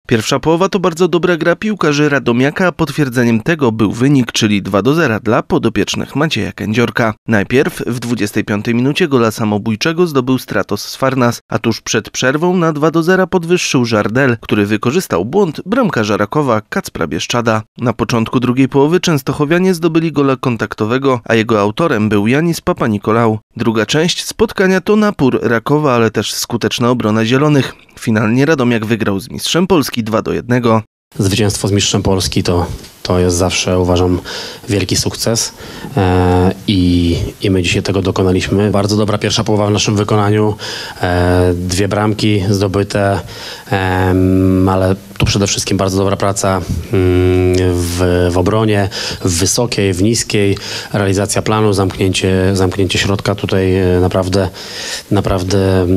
Pierwsza połowa to bardzo dobra gra piłkarzy Radomiaka, a potwierdzeniem tego był wynik, czyli 2-0 dla podopiecznych Macieja Kędziorka. Najpierw w 25 minucie gola samobójczego zdobył Stratos Sfarnas, a tuż przed przerwą na 2-0 podwyższył Żardel, który wykorzystał błąd bramkarza Rakowa Kacpra Bieszczada. Na początku drugiej połowy częstochowianie zdobyli gola kontaktowego, a jego autorem był Janis Papanikolau. Druga część spotkania to napór Rakowa, ale też skuteczna obrona zielonych. Finalnie Radomiak wygrał z mistrzem Polski 2-1. Zwycięstwo z mistrzem Polski to jest zawsze, uważam, wielki sukces i my dzisiaj tego dokonaliśmy. Bardzo dobra pierwsza połowa w naszym wykonaniu, 2 bramki zdobyte, ale tu przede wszystkim bardzo dobra praca w obronie, w wysokiej, w niskiej, realizacja planu, zamknięcie środka. Tutaj naprawdę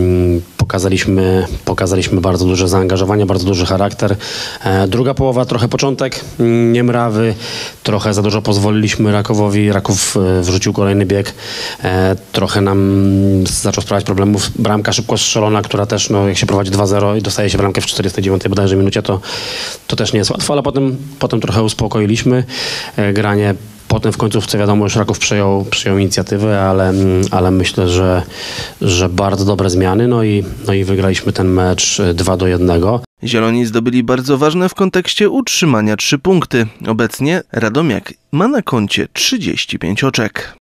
pokazaliśmy bardzo duże zaangażowanie, bardzo duży charakter. Druga połowa, trochę początek niemrawy, trochę za dużo pozwoliliśmy Rakowowi. Raków wrzucił kolejny bieg, trochę nam zaczął sprawiać problemów. Bramka szybko strzelona, która też, jak się prowadzi 2-0 i dostaje się bramkę w 49 bodajże minucie, to też nie jest łatwo, ale potem trochę uspokoiliśmy granie. Potem w końcówce wiadomo, już Raków przejął inicjatywę, ale myślę, że bardzo dobre zmiany, no i wygraliśmy ten mecz 2-1. Zieloni zdobyli bardzo ważne w kontekście utrzymania 3 punkty. Obecnie Radomiak ma na koncie 35 oczek.